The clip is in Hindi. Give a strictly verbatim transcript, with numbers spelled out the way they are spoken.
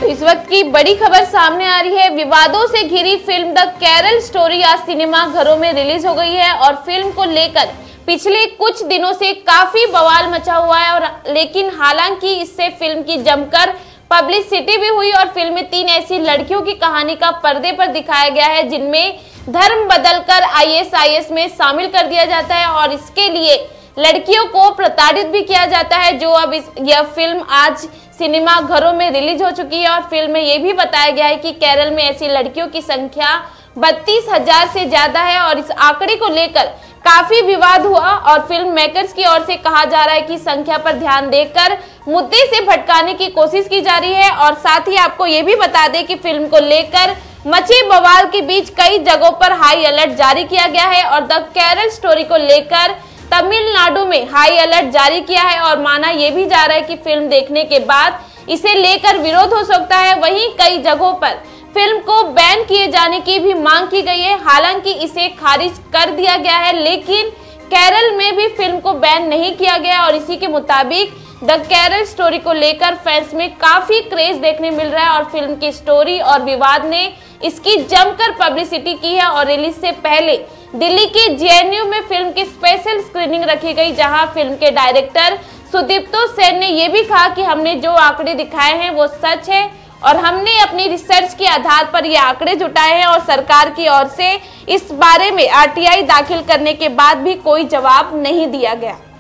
इस वक्त की बड़ी खबर सामने आ रही है। विवादों से घिरी फिल्म द केरल स्टोरी आज सिनेमा घरों में रिलीज हो गई है और फिल्म को लेकर पिछले कुछ दिनों से काफी बवाल मचा हुआ है। और लेकिन हालांकि इससे फिल्म की जमकर पब्लिसिटी भी हुई और फिल्म में तीन ऐसी लड़कियों की कहानी का पर्दे पर दिखाया गया है जिनमें धर्म बदलकर आई A S I A S में शामिल कर दिया जाता है और इसके लिए लड़कियों को प्रताड़ित भी किया जाता है। जो अब इस यह फिल्म आज सिनेमा घरों में रिलीज हो चुकी है और फिल्म में यह भी बताया गया है कि केरल में ऐसी लड़कियों की संख्या बत्तीस हजार से ज्यादा है और इस आंकड़े को लेकर काफी विवाद हुआ और फिल्म मेकर्स की ओर से कहा जा रहा है कि संख्या पर ध्यान देकर मुद्दे से भटकाने की कोशिश की जा रही है। और साथ ही आपको ये भी बता दें कि फिल्म को लेकर मचे बवाल के बीच कई जगहों पर हाई अलर्ट जारी किया गया है और द केरल स्टोरी को लेकर तमिलनाडु में हाई अलर्ट जारी किया है और माना यह भी जा रहा है कि फिल्म देखने के बाद इसे लेकर विरोध हो सकता है। वहीं कई जगहों पर फिल्म को बैन किए जाने की भी मांग की गई है। हालांकि इसे खारिज कर दिया गया है, लेकिन केरल में भी फिल्म को बैन नहीं किया गया और इसी के मुताबिक द केरल स्टोरी को लेकर फैंस में काफी क्रेज देखने मिल रहा है और फिल्म की स्टोरी और विवाद ने इसकी जमकर पब्लिसिटी की है। और रिलीज से पहले दिल्ली के जे एन यू में फिल्म की स्पेशल स्क्रीनिंग रखी गई, जहां फिल्म के डायरेक्टर सुदीप्तो सेन ने यह भी कहा कि हमने जो आंकड़े दिखाए हैं वो सच है और हमने अपनी रिसर्च के आधार पर ये आंकड़े जुटाए हैं और सरकार की ओर से इस बारे में आर टी आई दाखिल करने के बाद भी कोई जवाब नहीं दिया गया।